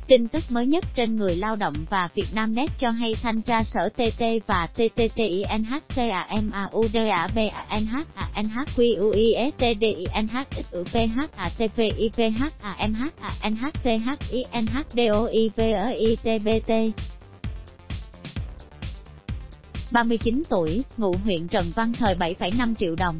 Tin tức mới nhất trên Người Lao động và Vietnamnet cho hay thanh tra Sở TT và TTTINHCAMAUDABANHQUIUISTDINHATPIPHATPINHCDOIVEITBT. 39 tuổi, ngụ huyện Trần Văn Thời 7,5 triệu đồng.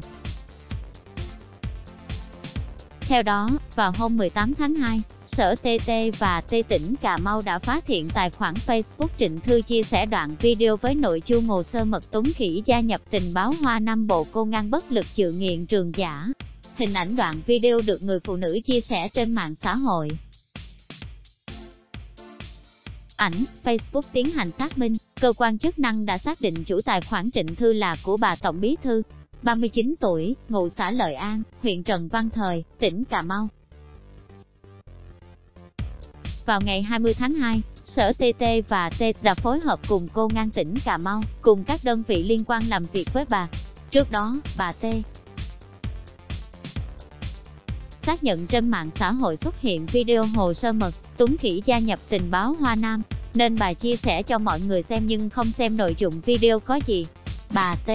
Theo đó, vào hôm 18 tháng 2, Sở TT và T tỉnh Cà Mau đã phát hiện tài khoản Facebook Trịnh Thư chia sẻ đoạn video với nội dung hồ sơ mật Tuấn Khỉ gia nhập tình báo Hoa Nam Bộ cô ngang bất lực chữa nghiện trường giả. Hình ảnh đoạn video được người phụ nữ chia sẻ trên mạng xã hội. Ảnh, Facebook tiến hành xác minh, cơ quan chức năng đã xác định chủ tài khoản Trịnh Thư là của bà Tổng Bí Thư, 39 tuổi, ngụ xã Lợi An, huyện Trần Văn Thời, tỉnh Cà Mau. Vào ngày 20 tháng 2, Sở TT và T đã phối hợp cùng Công an tỉnh Cà Mau, cùng các đơn vị liên quan làm việc với bà. Trước đó, bà T xác nhận trên mạng xã hội xuất hiện video hồ sơ mật Tuấn Khỉ gia nhập tình báo Hoa Nam, nên bà chia sẻ cho mọi người xem nhưng không xem nội dung video có gì. Bà T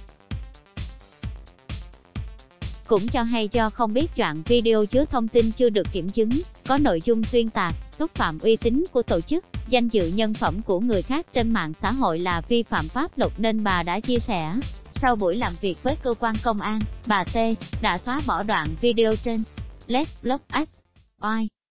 cũng cho hay do không biết đoạn video chứa thông tin chưa được kiểm chứng, có nội dung xuyên tạc, xúc phạm uy tín của tổ chức, danh dự nhân phẩm của người khác trên mạng xã hội là vi phạm pháp luật nên bà đã chia sẻ. Sau buổi làm việc với cơ quan công an, bà T đã xóa bỏ đoạn video trên. Let's Block Us. Why?